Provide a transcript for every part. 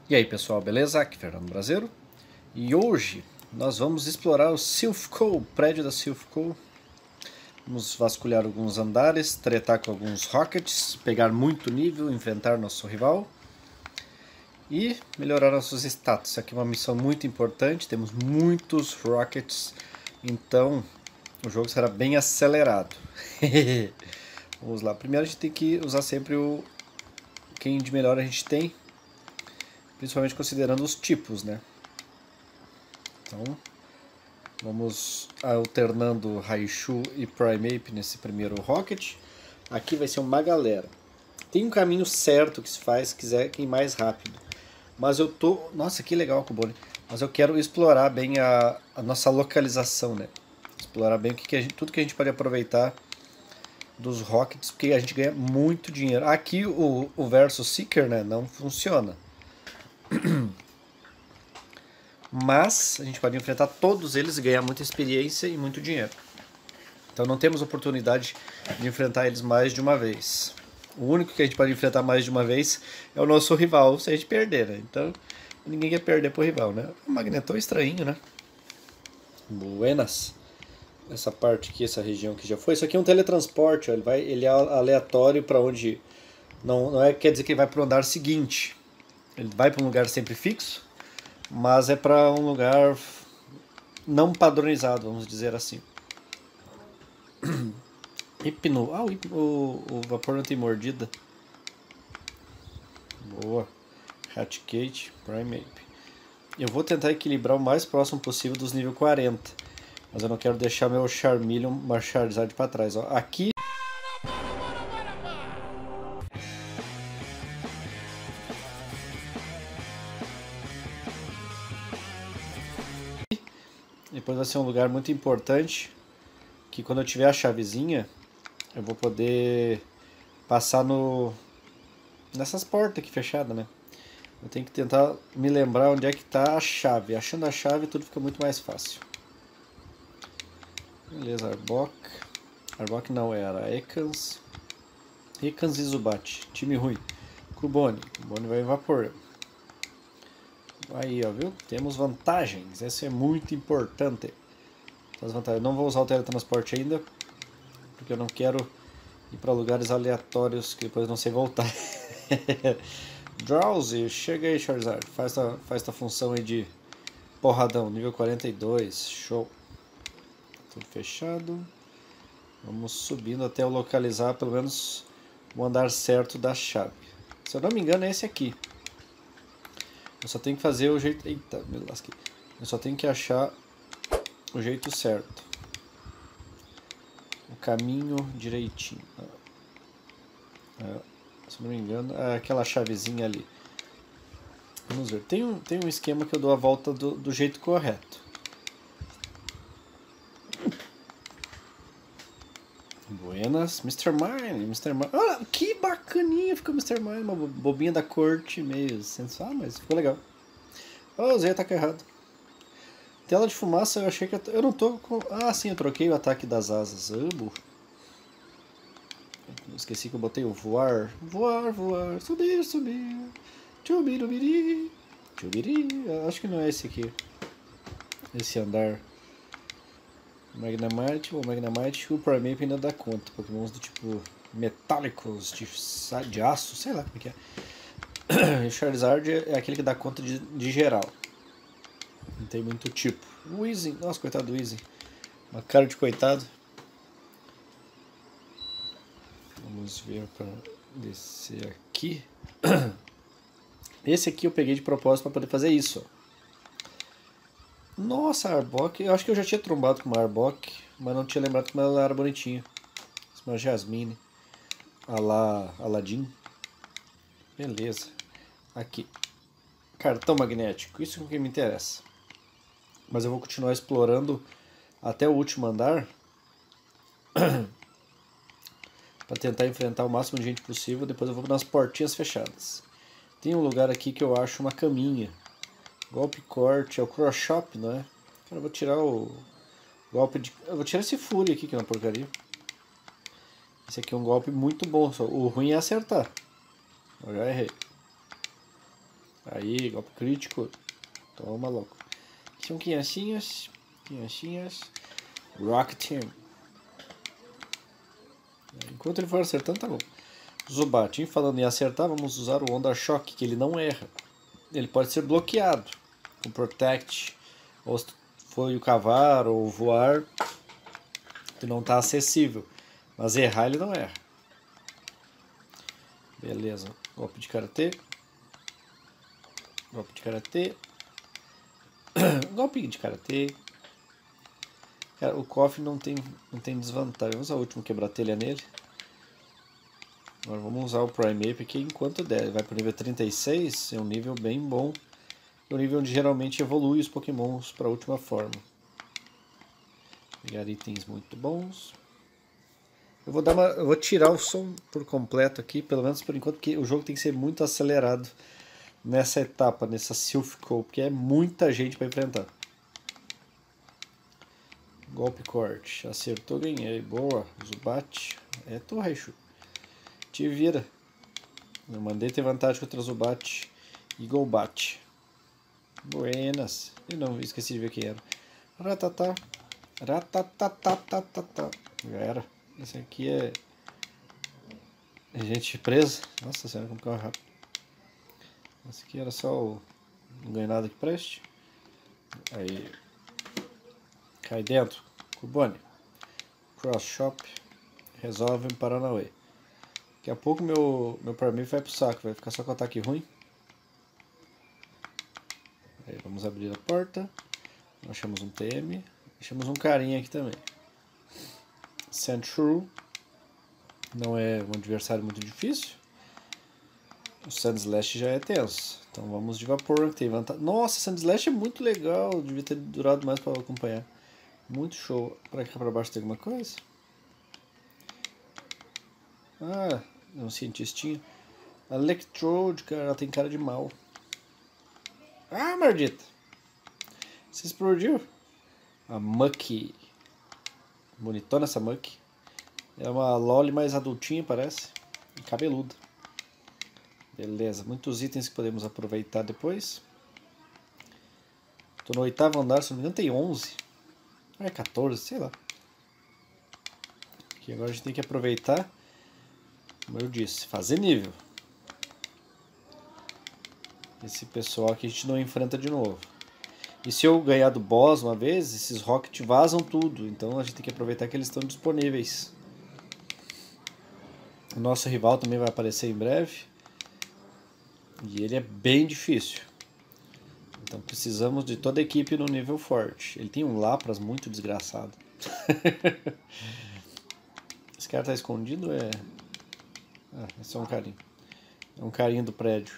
E aí pessoal, beleza? Aqui é Fernando Brasileiro. E hoje nós vamos explorar o Silphco, o prédio da Silphco. Vamos vasculhar alguns andares, tretar com alguns rockets, pegar muito nível, enfrentar nosso rival e melhorar nossos status. Isso aqui é uma missão muito importante, temos muitos rockets, então o jogo será bem acelerado. Vamos lá, primeiro a gente tem que usar sempre o quem de melhor a gente tem, principalmente considerando os tipos, né? Então, vamos alternando Raichu e Primeape nesse primeiro Rocket. Aqui vai ser uma galera. Tem um caminho certo que se faz se quiser ir mais rápido. Mas eu tô... Nossa, que legal, Kubone. Mas eu quero explorar bem a nossa localização, né? Explorar bem tudo que a gente pode aproveitar dos Rockets, porque a gente ganha muito dinheiro. Aqui o Versus Seeker, né, não funciona. Mas a gente pode enfrentar todos eles e ganhar muita experiência e muito dinheiro. Então não temos oportunidade de enfrentar eles mais de uma vez. O único que a gente pode enfrentar mais de uma vez é o nosso rival, se a gente perder, né? Então ninguém quer perder pro rival, né? O Magneton é estranho, né? Buenas. Essa parte aqui, essa região que já foi. Isso aqui é um teletransporte, ó. Ele é aleatório para onde... Não quer dizer que ele vai para o andar seguinte. Ele vai para um lugar sempre fixo, mas é para um lugar não padronizado, vamos dizer assim. Hipno. Ah, o vapor não tem mordida. Boa. Hatchgate, Primeape. Eu vou tentar equilibrar o mais próximo possível dos nível 40. Mas eu não quero deixar meu Charmeleon, uma Charizard pra trás. Ó. Aqui... Depois vai ser um lugar muito importante, que quando eu tiver a chavezinha, eu vou poder passar nessas portas aqui fechadas, né? Eu tenho que tentar me lembrar onde é que está a chave. Achando a chave tudo fica muito mais fácil. Beleza, Arbok. Arbok não era. Ekans. Ekans e Zubat. Time ruim. Cubone. Cubone vai evaporar. Aí, ó, viu? Temos vantagens. Isso é muito importante. As vantagens. Eu não vou usar o teletransporte ainda, porque eu não quero ir para lugares aleatórios que depois não sei voltar. Drowsy, chega aí, Charizard. Faz tua função aí de porradão. Nível 42. Show. Tudo fechado. Vamos subindo até eu localizar pelo menos o andar certo da chave. Se eu não me engano é esse aqui. Eu só tenho que fazer o jeito... Eita, me lasquei. Eu só tenho que achar o jeito certo. O caminho direitinho. Se eu não me engano, é aquela chavezinha ali. Vamos ver. Tem um esquema que eu dou a volta do jeito correto. Buenas, Mr. Mime, Mr. Mime. Ah, que bacaninha ficou Mr. Mime, uma bobinha da corte, meio sensual, mas ficou legal. Oh, usei o ataque errado. Tela de fumaça, eu achei que eu não tô com... Ah, sim, eu troquei o ataque das asas. Burro. Esqueci que eu botei o voar. Voar, voar, subir, subir. Chubirubiri. Chubiri. Acho que não é esse aqui. Esse andar. Magnemite, o Magnemite e o Primeape ainda dá conta. Pokémons do tipo metálicos, de aço, sei lá como é que é. E Charizard é aquele que dá conta de geral. Não tem muito tipo. O Weezing, nossa, coitado do Weezing. Uma cara de coitado. Vamos ver para descer aqui. Esse aqui eu peguei de propósito para poder fazer isso. Nossa, Arbok. Eu acho que eu já tinha trombado com uma Arbok, mas não tinha lembrado como ela era bonitinha. Uma Jasmine. A lá Aladdin. Beleza. Aqui. Cartão magnético. Isso que me interessa. Mas eu vou continuar explorando até o último andar. Para tentar enfrentar o máximo de gente possível. Depois eu vou nas portinhas fechadas. Tem um lugar aqui que eu acho uma caminha. Golpe corte, é o Cross Shop, não é? Cara, eu vou tirar o golpe de... Eu vou tirar esse Fúria aqui, que é uma porcaria. Esse aqui é um golpe muito bom, só o ruim é acertar. Eu já errei. Aí, golpe crítico. Toma, louco. São criancinhas. Rock Team. Enquanto ele for acertando, tá bom. Zubat, falando em acertar, vamos usar o Onda Choque, que ele não erra. Ele pode ser bloqueado com Protect, ou se foi o cavar ou voar, que não está acessível. Mas errar ele não erra. Beleza. Golpe de Karatê. Golpe de Karatê. Golpe de Karatê. Cara, o KOF não tem desvantagem. Vamos usar o último quebra-telha nele. Agora vamos usar o Primeape aqui enquanto der. Vai para o nível 36, é um nível bem bom. É o nível onde geralmente evolui os pokémons para a última forma. Pegar itens muito bons. Eu vou tirar o som por completo aqui, pelo menos por enquanto, porque o jogo tem que ser muito acelerado nessa etapa, nessa Silph Co, porque é muita gente para enfrentar. Golpe corte. Acertou, ganhei. Boa. Zubat. É tu, Raichu. Te vira. Eu mandei ter vantagem contra o Zubat e Golbat. Buenas. Eu não esqueci de ver quem era. Ratatá. Ratatatatata. Já era. Esse aqui é gente presa. Nossa senhora, como que é rápido. Esse aqui era só o... Não ganhei nada que preste. Aí. Cai dentro. Cubone. Cross Shop. Resolve em Paranauê. Daqui a pouco meu Primeape vai pro saco. Vai ficar só com ataque ruim. Aí vamos abrir a porta. Nós achamos um TM. Achamos um carinha aqui também. Sandshrew. Não é um adversário muito difícil. O Sandslash já é tenso. Então vamos de vapor, que tem vantagem. Nossa, Sandslash é muito legal. Devia ter durado mais para acompanhar. Muito show. Para cá para baixo tem alguma coisa? Ah, é um cientistinho. Electrode, cara, ela tem cara de mal. Ah, maldita! Se explodiu. A Mucky. Bonitona essa Mucky. É uma Loli mais adultinha, parece. E cabeluda. Beleza, muitos itens que podemos aproveitar depois. Tô no 8º andar, se não me engano tem 11. Ah, é 14, sei lá. Aqui agora a gente tem que aproveitar, como eu disse, fazer nível. Esse pessoal aqui a gente não enfrenta de novo. E se eu ganhar do boss uma vez, esses Rocket vazam tudo. Então a gente tem que aproveitar que eles estão disponíveis. O nosso rival também vai aparecer em breve. E ele é bem difícil. Então precisamos de toda a equipe no nível forte. Ele tem um Lapras muito desgraçado. Esse cara tá escondido ou é... Ah, é só um carinho. É um carinho do prédio.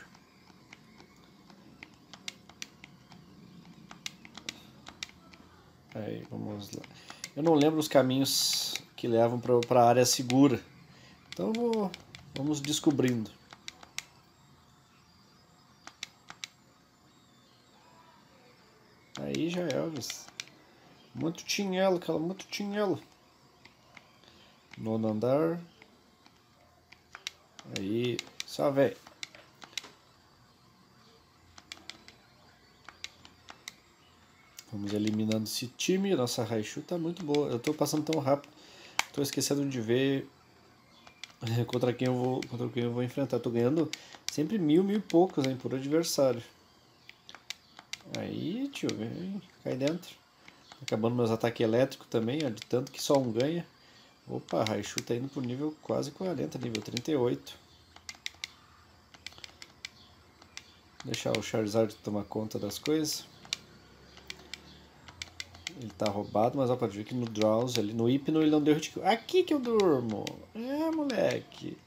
Aí, vamos lá. Eu não lembro os caminhos que levam para a área segura. Então vamos descobrindo. Aí já é, Elvis. Muito tinhelo, cara, muito tinhelo. Nono andar. Aí, só velho. Vamos eliminando esse time. Nossa Raichu tá muito boa. Eu tô passando tão rápido. Tô esquecendo de ver contra quem eu vou enfrentar. Tô ganhando sempre mil e poucos, hein, por adversário. Aí, tio, vem, cai dentro. Acabando meus ataques elétricos também, ó, de tanto que só um ganha. Opa, Raichu tá indo pro nível quase 40, nível 38. Deixar o Charizard tomar conta das coisas. Ele tá roubado, mas ó, pode ver que no Drowse, ali, no Hypno, ele não deu hit kill. Aqui que eu durmo! É, moleque!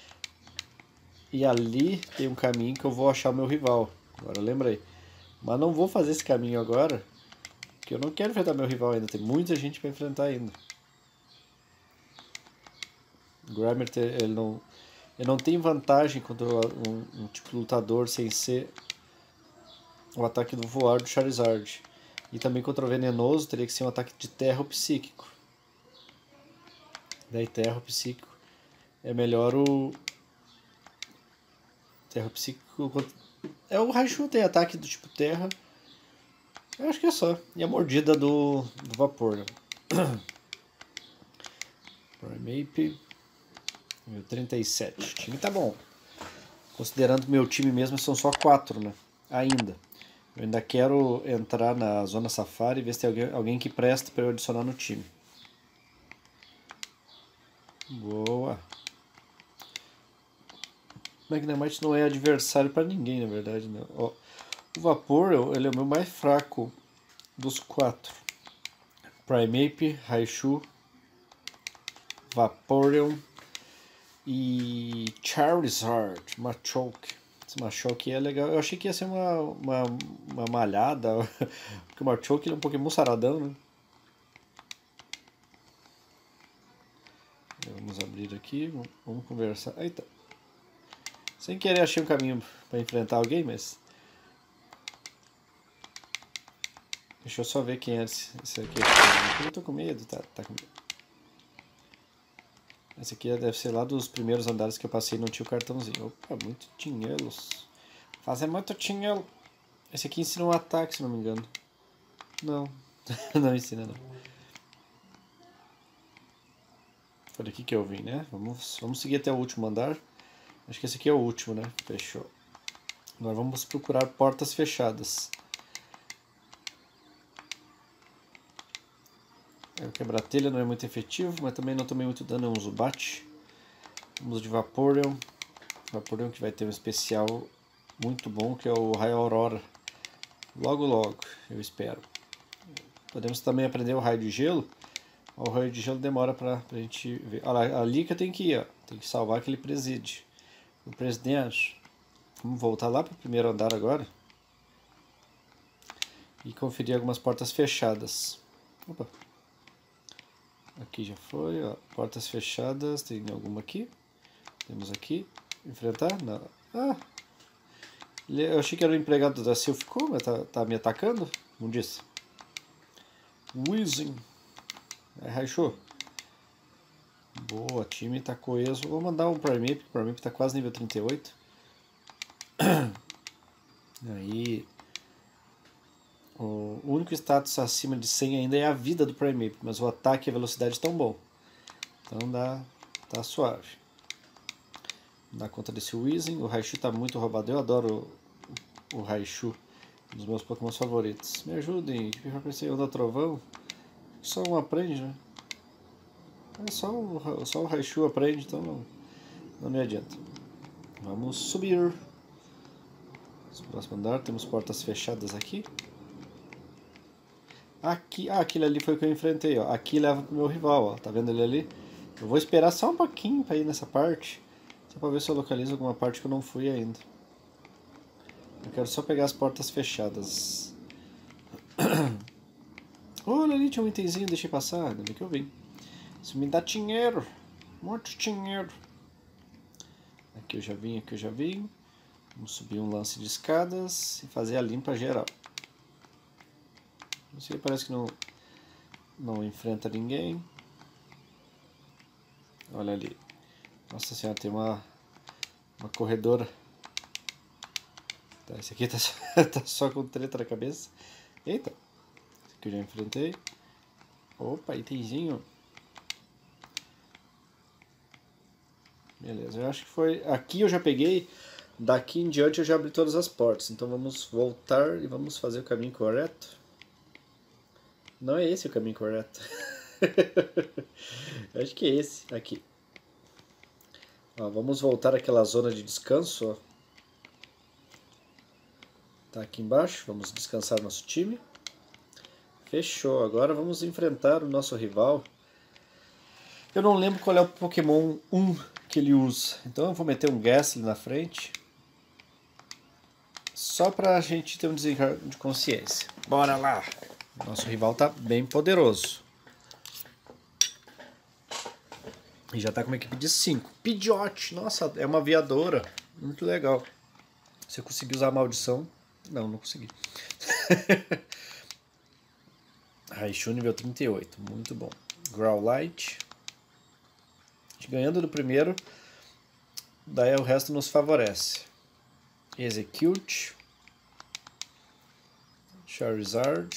E ali tem um caminho que eu vou achar o meu rival. Agora eu lembrei. Mas não vou fazer esse caminho agora, porque eu não quero enfrentar meu rival ainda. Tem muita gente para enfrentar ainda. O Grimer, ele não tem vantagem contra um tipo de lutador sem ser o ataque do voar do Charizard. E também contra o venenoso teria que ser um ataque de terra ou psíquico. Daí terra ou psíquico é melhor o... Terra ou psíquico O Raichu tem ataque do tipo terra. Eu acho que é só. E a mordida do vapor. Primeape. 37. O time tá bom. Considerando que meu time mesmo são só 4, né? Ainda. Eu ainda quero entrar na Zona Safari e ver se tem alguém que presta para eu adicionar no time. Boa. Magnemite não é adversário para ninguém, na verdade. Né? Ó, o Vapor ele é o meu mais fraco dos 4. Primeape, Raichu, Vaporeon e Charizard, Machoke. Esse Machoke é legal. Eu achei que ia ser uma malhada, porque o Machoke ele é um Pokémon saradão, né? Vamos abrir aqui, vamos conversar. Eita. Sem querer achei um caminho para enfrentar alguém, mas... Deixa eu só ver quem é esse aqui. Eu tô com medo, tá com medo. Esse aqui deve ser lá dos primeiros andares que eu passei e não tinha o cartãozinho. Opa, muito dinheiros. Fazer muito dinheiro. Esse aqui ensina um ataque, se não me engano. Não, não ensina não. Foi daqui que eu vim, né? Vamos seguir até o último andar. Acho que esse aqui é o último, né? Fechou. Agora vamos procurar portas fechadas. O quebra-telha não é muito efetivo, mas também não tomei muito dano, é um Zubat. Vamos de Vaporeon. Vaporeon que vai ter um especial muito bom, que é o Raio Aurora. Logo, logo, eu espero. Podemos também aprender o Raio de Gelo. O Raio de Gelo demora pra gente ver. Olha lá, ali que eu tenho que ir, ó. Tem que salvar aquele presídio. O presidente. Vamos voltar lá pro primeiro andar agora. E conferir algumas portas fechadas. Opa. Aqui já foi, ó. Portas fechadas. Tem alguma aqui? Temos aqui. Enfrentar? Não. Ah! Eu achei que era o empregado da Silphco, mas tá me atacando? Não disse. Weezing. É Raichu. Boa, time tá coeso. Vou mandar um Primeape, porque o Primeape tá quase nível 38. Aí. O único status acima de 100 ainda é a vida do Primeape, mas o ataque e a velocidade estão bom. Então tá suave. Vou dar conta desse Weezing. O Raichu tá muito roubado. Eu adoro o Raichu. Um dos meus Pokémon favoritos. Me ajudem, que vai aparecer onda trovão. Só um aprende, né? Só o Raichu aprende, então não me adianta. Vamos subir. No próximo andar temos portas fechadas aqui. Aqui, aquele ali foi o que eu enfrentei, ó. Aqui leva pro meu rival, ó. Tá vendo ele ali? Eu vou esperar só um pouquinho pra ir nessa parte. Só pra ver se eu localizo alguma parte que eu não fui ainda. Eu quero só pegar as portas fechadas. Olha ali, tinha um itemzinho, deixei passar. Ainda bem que eu vi. Isso me dá dinheiro. Muito dinheiro. Aqui eu já vim, aqui eu já vim. Vamos subir um lance de escadas e fazer a limpa geral. Não sei, parece que não enfrenta ninguém. Olha ali. Nossa senhora, tem uma corredora. Tá, esse aqui tá só com treta na cabeça. Eita. Esse aqui eu já enfrentei. Opa, itemzinho. Beleza, eu acho que foi... Aqui eu já peguei. Daqui em diante eu já abri todas as portas. Então vamos voltar e vamos fazer o caminho correto. Não é esse o caminho correto. Eu acho que é esse. Aqui. Ó, vamos voltar àquela zona de descanso. Ó. Tá aqui embaixo. Vamos descansar nosso time. Fechou. Agora vamos enfrentar o nosso rival. Eu não lembro qual é o Pokémon 1 que ele usa. Então eu vou meter um Gastly na frente. Só pra gente ter um desencargo de consciência. Bora lá! Nosso rival tá bem poderoso. E já tá com uma equipe de 5. Pidgeot! Nossa, é uma aviadora. Muito legal. Se eu conseguir usar a maldição... Não consegui. Raichu nível 38. Muito bom. Growlite. Ganhando do primeiro, daí o resto nos favorece. Execute, Charizard,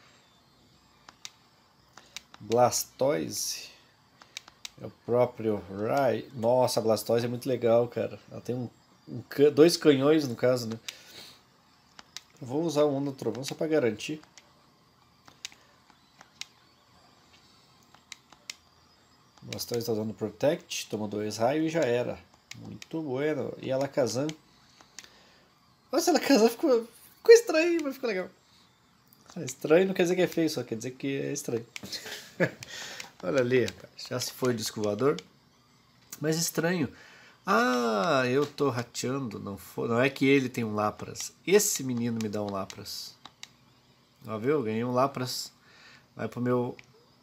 Blastoise, é o próprio Rai. Nossa, a Blastoise é muito legal, cara. Ela tem dois canhões no caso, né? Eu vou usar o Onda Trovão só pra garantir. Blastoise tá dando Protect, toma 2 raios e já era. Muito bueno. E a Alakazam. Nossa, a Alakazam ficou estranho, mas ficou legal. Estranho não quer dizer que é feio, só quer dizer que é estranho. Olha ali, já se foi o disco voador. Mas estranho. Ah, eu tô rateando. Não é que ele tem um Lapras. Esse menino me dá um Lapras. Ó, viu? Ganhei um Lapras. Vai pro meu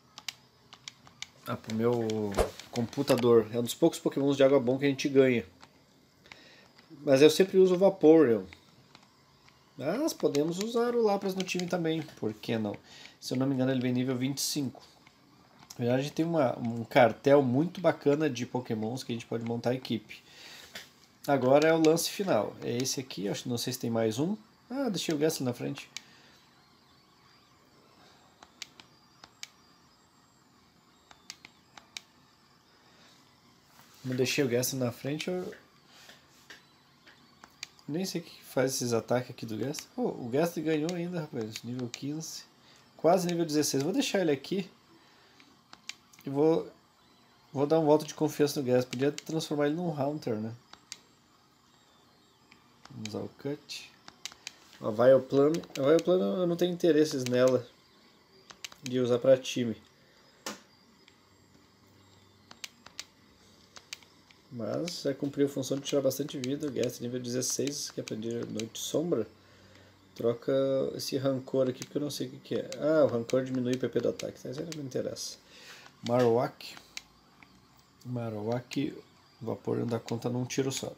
computador. É um dos poucos pokémons de água bom que a gente ganha. Mas eu sempre uso o Vaporeon. Mas podemos usar o Lapras no time também. Por que não? Se eu não me engano ele vem nível 25. Na verdade a gente tem um cartel muito bacana de pokémons que a gente pode montar a equipe. Agora é o lance final. É esse aqui, acho que não sei se tem mais um. Ah, deixei o Gastly na frente. Não deixei o Gastly na frente, eu nem sei o que faz esses ataques aqui do Gastly. Oh, o Gastly ganhou ainda, rapaz. Nível 15. Quase nível 16. Vou deixar ele aqui. E vou dar um voto de confiança no Gastly. Podia transformar ele num Haunter, né? Vamos usar o Cut. A Vileplume. A Vileplume eu não tenho interesses nela de usar pra time. Mas já cumpriu a função de tirar bastante vida. O Gastly nível 16, que aprendi Noite Sombra. Troca esse Rancor aqui, porque eu não sei o que é. Ah, o Rancor diminui o PP do ataque, mas isso não me interessa. Marowak. O Vaporeon dá conta num tiro só.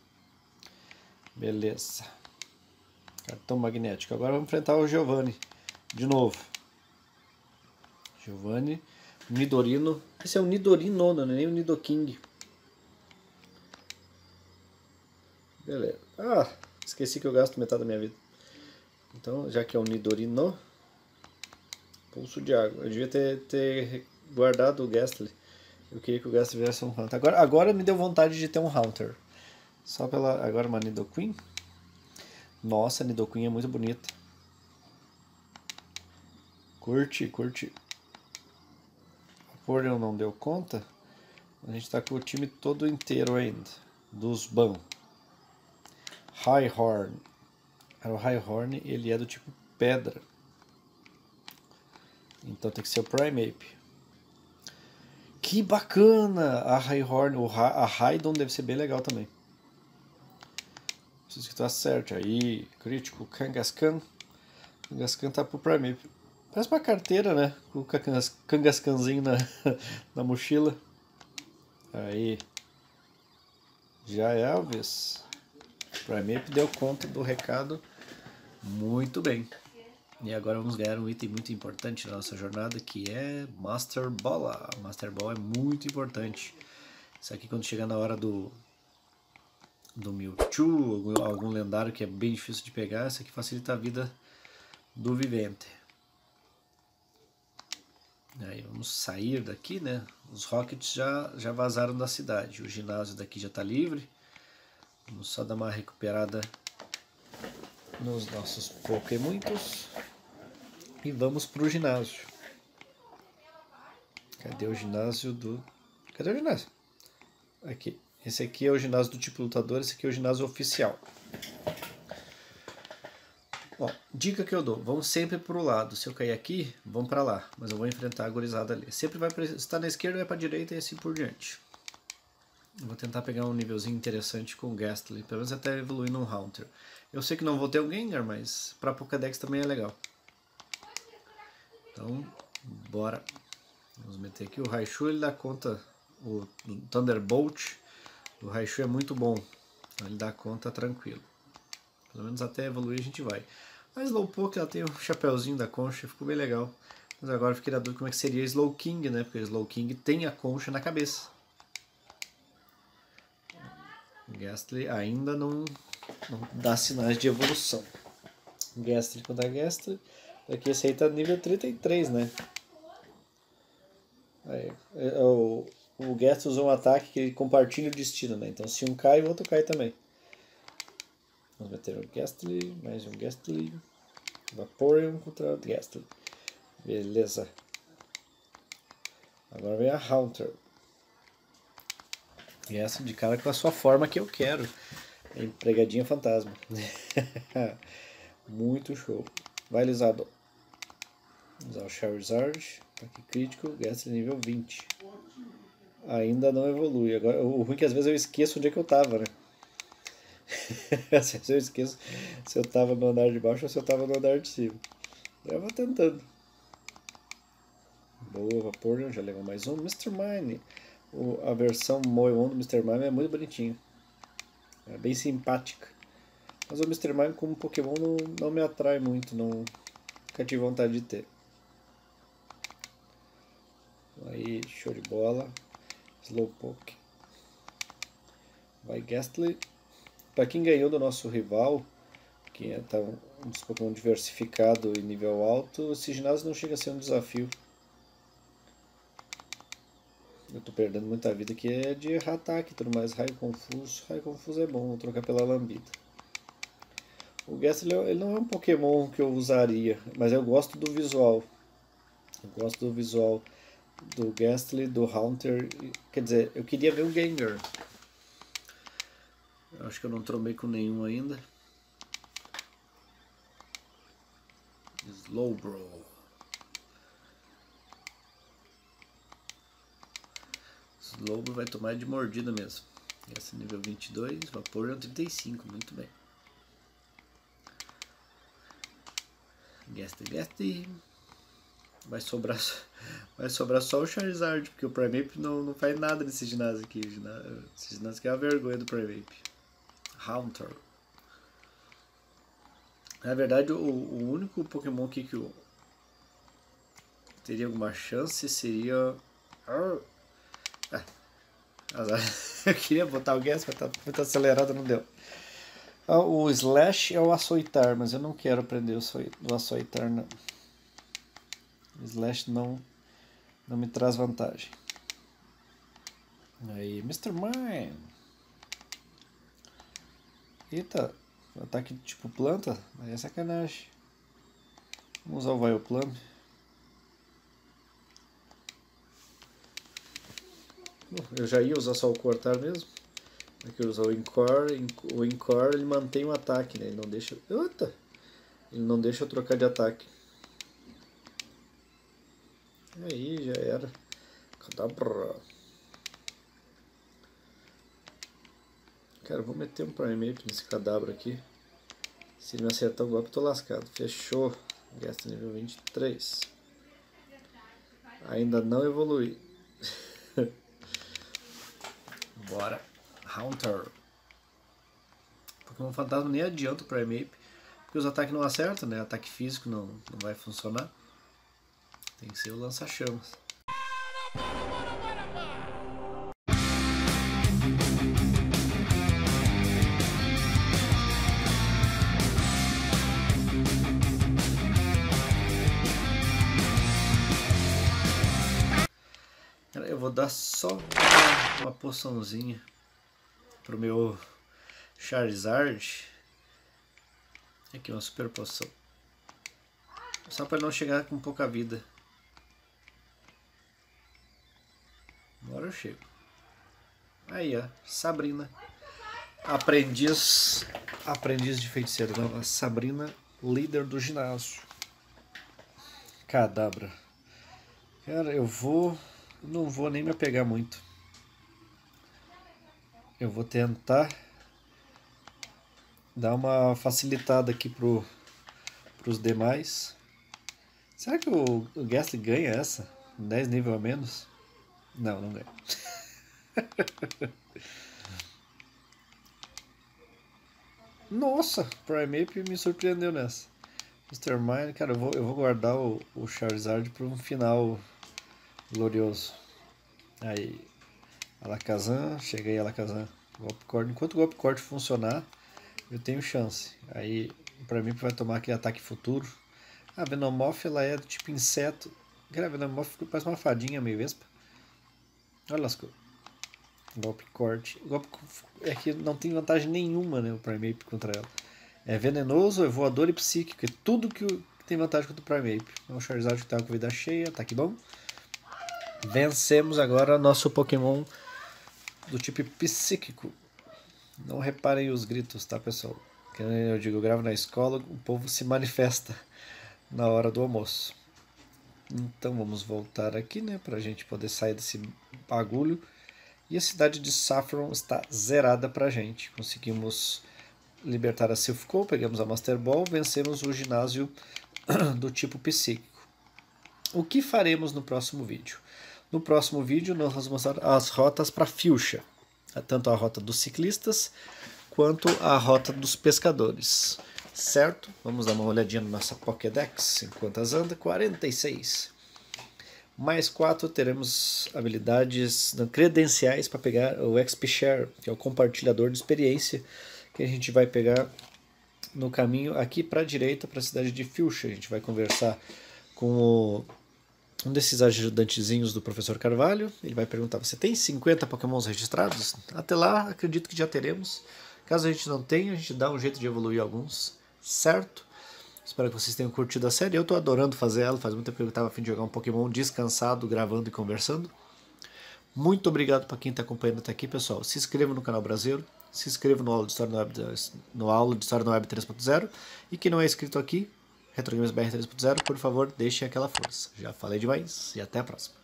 Beleza. Cartão magnético. Agora vamos enfrentar o Giovanni. De novo. Giovanni. Nidorino. Esse é o Nidorino, não é nem o Nidoking. Beleza. Ah, esqueci que eu gasto metade da minha vida. Então, já que é o Nidorino, pulso de água. Eu devia ter guardado o Gastly. Eu queria que o Gastly viesse um Haunter. Agora me deu vontade de ter um Haunter. Só pela... Agora uma Nidoqueen. Nossa, a Nidoqueen é muito bonita. Curte. O Vaporeon não deu conta. A gente tá com o time todo inteiro ainda. Dos Ban. Rhyhorn. O Rhyhorn, ele é do tipo pedra. Então tem que ser o Primeape. Que bacana! A Rhyhorn, a Raidon deve ser bem legal também. Preciso que tá certo. Aí, crítico, Kangaskhan. Kangaskhan tá pro Primeape. Parece uma carteira, né? Com o Kangaskhanzinho na mochila. Aí. Já é a vez. O Primeape deu conta do recado muito bem. E agora vamos ganhar um item muito importante na nossa jornada, que é Master Ball. Master Ball é muito importante. Isso aqui quando chegar na hora do Mewtwo, algum lendário que é bem difícil de pegar, isso aqui facilita a vida do vivente. Aí vamos sair daqui, né? Os Rockets já vazaram da cidade. O ginásio daqui já está livre. Vamos só dar uma recuperada nos nossos Pokémuitos. E vamos pro ginásio. Cadê o ginásio do... Cadê o ginásio? Aqui. Esse aqui é o ginásio do tipo lutador, esse aqui é o ginásio oficial. Ó, dica que eu dou, vamos sempre pro lado. Se eu cair aqui, vamos para lá. Mas eu vou enfrentar a gorizada ali. Sempre vai para... Se está na esquerda, vai para a direita e assim por diante. Eu vou tentar pegar um nívelzinho interessante com o Gastly. Pelo menos até evoluir num Haunter. Eu sei que não vou ter o Gengar, mas para Pokédex também é legal. Então, bora. Vamos meter aqui o Raichu, ele dá conta, o Thunderbolt, o Raichu é muito bom, ele dá conta tranquilo. Pelo menos até evoluir a gente vai. A Slowpoke, ela tem o chapéuzinho da concha, ficou bem legal. Mas agora eu fiquei na dúvida como é que seria Slowking, né? Porque Slowking tem a concha na cabeça. Gastly ainda não não dá sinais de evolução. Gastly contra Gastly. Aqui esse aí tá nível 33, né? Aí, o Gastly usou um ataque que ele compartilha o destino, né? Então se um cai, o outro cai também. Vamos meter o Gastly, mais um Gastly. Vaporeon contra o Gastly. Beleza. Agora vem a Haunter. E essa de cara com a sua forma que eu quero. Empregadinha fantasma. Muito show. Vai, Lizardo. Usar o Charizard. Ataque crítico. Gastly nível 20. Ainda não evolui. Agora, o ruim é que às vezes eu esqueço onde é que eu tava, né? Às vezes eu esqueço se eu tava no andar de baixo ou se eu tava no andar de cima. Eu vou tentando. Boa, Vaporeon, já levou mais um. Mr. Mime. A versão Moemon do Mr. Mime é muito bonitinho. É bem simpática. Mas o Mr. Mime como Pokémon não me atrai muito, não nunca tive vontade de ter. Aí, show de bola. Slowpoke. Vai Gastly. Para quem ganhou do nosso rival, que é um dos Pokémon diversificado e nível alto, esse ginásio não chega a ser um desafio. Eu tô perdendo muita vida que é de errar ataque e tudo mais. Raio Confuso. Raio Confuso é bom, vou trocar pela Lambida. O Gastly ele não é um Pokémon que eu usaria, mas eu gosto do visual. Eu gosto do visual do Gastly, do Haunter. Quer dizer, eu queria ver o Gengar. Eu acho que eu não trombei com nenhum ainda. Slowbro. Slowbro vai tomar de mordida mesmo. Esse nível 22, Vaporeon 35, muito bem. Gastly. Vai sobrar só o Charizard, porque o Primeape não faz nada nesse ginásio aqui. Esse ginásio aqui é a vergonha do Primeape. Haunter. Na verdade, o único Pokémon aqui que eu teria alguma chance seria... Eu queria botar o Gas, mas tá muito acelerado, não deu. O Slash é o Açoitar, mas eu não quero aprender o Açoitar, não. O Slash não me traz vantagem. Aí, Mr. Mime. Eita, ataque tipo planta, aí é sacanagem. Vamos usar o Vileplume. Eu já ia usar só o cortar mesmo. Aqui eu usar o Encore. O Encore ele mantém o ataque, né? Ele não deixa. Eita! Ele não deixa eu trocar de ataque. Aí já era. Cadabra. Cara, eu vou meter um Primeape nesse Kadabra aqui. Se ele me acertar o golpe, eu tô lascado. Fechou. Gasta nível 23. Ainda não evolui. Bora. Haunter. Pokémon Fantasma nem adianta o Primeape. Porque os ataques não acertam, né? Ataque físico não vai funcionar. Tem que ser o lança-chamas. Eu vou dar só uma poçãozinha pro meu Charizard. Aqui uma super poção. Só para não chegar com pouca vida. Agora eu chego. Aí, ó, Sabrina. Aprendiz de feiticeira nova. Sabrina, líder do ginásio. Kadabra. Cara, não vou nem me apegar muito. Eu vou tentar dar uma facilitada aqui pros demais. Será que o Gastly ganha essa? 10 nível a menos? Não ganha. Nossa, Primeape me surpreendeu nessa. Mr. Mime, cara, eu vou guardar o Charizard para um final glorioso. Aí, Alakazam, chega aí Alakazam. Golpe corte. Enquanto o golpe corte funcionar, eu tenho chance. Aí o Primeape vai tomar aquele ataque futuro. A Venomoth, ela é do tipo inseto. A Venomoth parece uma fadinha meio vespa. Olha lascou. Golpe corte. Golpe é que não tem vantagem nenhuma, né, o Primeape contra ela. É venenoso, é voador e psíquico. É tudo que tem vantagem contra o Primeape. É um Charizard que tá com vida cheia, ataque bom. Vencemos agora nosso Pokémon do tipo psíquico. Não reparem os gritos, tá, pessoal? Que eu digo, eu gravo na escola, o povo se manifesta na hora do almoço. Então vamos voltar aqui, né, pra gente poder sair desse bagulho. E a cidade de Saffron está zerada pra gente. Conseguimos libertar a Silphco, pegamos a Master Ball, vencemos o ginásio do tipo psíquico. O que faremos no próximo vídeo? No próximo vídeo nós vamos mostrar as rotas para Fuchsia. Tanto a rota dos ciclistas quanto a rota dos pescadores. Certo? Vamos dar uma olhadinha na nossa Pokédex. Em quantas anda? 46. Mais 4 teremos habilidades credenciais para pegar o XP Share, que é o compartilhador de experiência, que a gente vai pegar no caminho aqui para a direita, para a cidade de Fuchsia. A gente vai conversar com um desses ajudantezinhos do professor Carvalho. Ele vai perguntar, você tem 50 Pokémons registrados? Até lá, acredito que já teremos. Caso a gente não tenha, a gente dá um jeito de evoluir alguns, certo? Espero que vocês tenham curtido a série. Eu estou adorando fazer ela. Faz muito tempo que eu estava a fim de jogar um Pokémon descansado, gravando e conversando. Muito obrigado para quem está acompanhando até aqui, pessoal. Se inscreva no canal Brasileiro. Se inscreva no Aula de História no Web 3.0. E quem não é inscrito aqui, RetroGamesBR 3.0, por favor, deixe aquela força. Já falei demais e até a próxima.